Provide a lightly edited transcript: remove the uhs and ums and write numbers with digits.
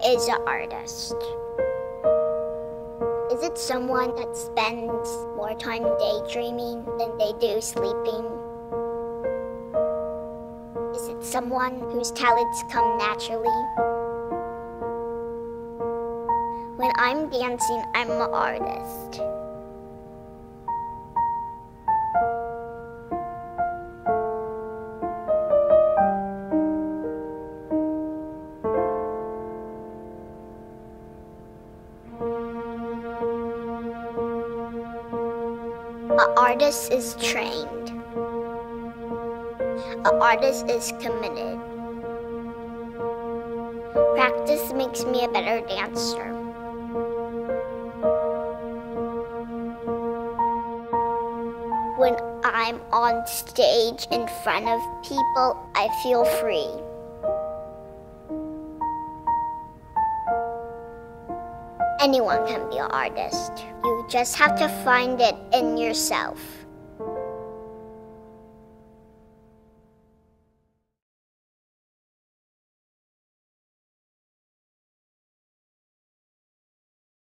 is an artist? Is it someone that spends more time daydreaming than they do sleeping? Is it someone whose talents come naturally? When I'm dancing, I'm an artist. An artist is trained. An artist is committed. Practice makes me a better dancer. When I'm on stage in front of people, I feel free. Anyone can be an artist. You just have to find it in yourself.